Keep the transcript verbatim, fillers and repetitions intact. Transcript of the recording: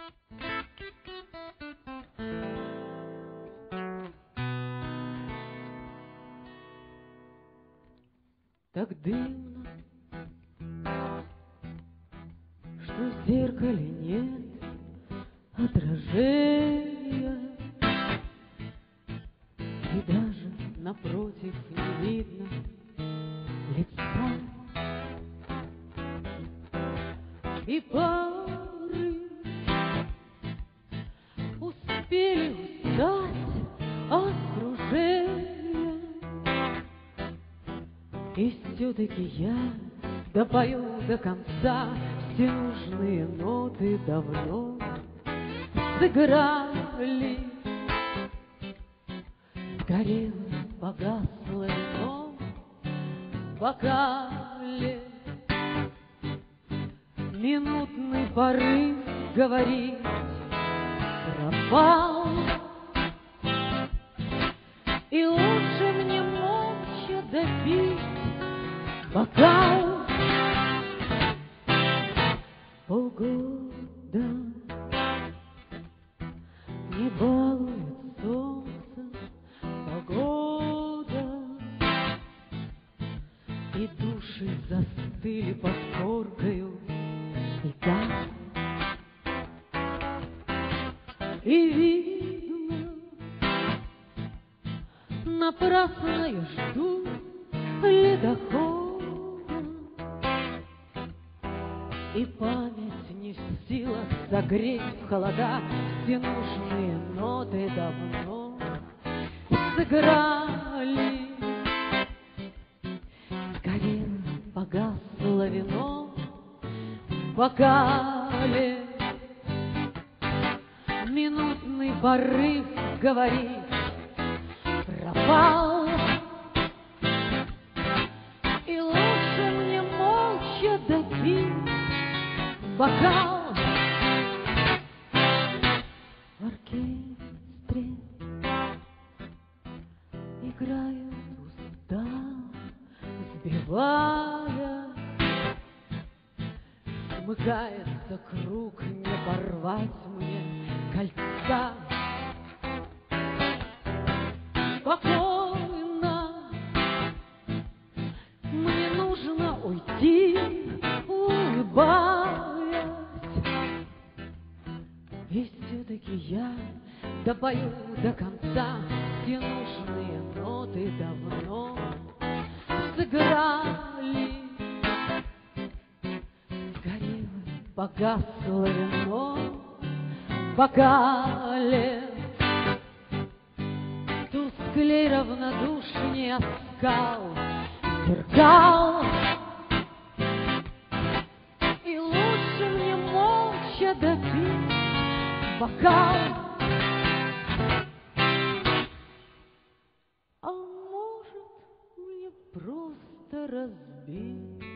Так дымно, что в зеркале нет отражения, и даже напротив не видно лица. И пары успели устать от кружения, и все-таки я допою до конца. Все нужные ноты давно сыграли. Сгорело, погасло вино в бокале. Минутный порыв говорить пропал, и лучше мне молча допить бокал. Полгода не балует солнце погода, и души застыли под коркою льда. И видно, напрасно я жду ледохода, и память не в силах согреть в холода. Все нужные ноты давно сыграли. Сгорело, погасло вино в бокале. Минутный порыв говорить пропал, и лучше мне молча допить бокал. В оркестре играют устав, сбивая, смыкается круг, не порвать мне кольца. Спокойно, мне нужно уйти, улыбаясь. И все-таки я допою до конца. Все нужные ноты давно сыграли. Сгорело, погасло вино в бокале. Тусклей равнодушнее оскал зеркал, и лучше мне молча допить бокал. А может, мне просто разбить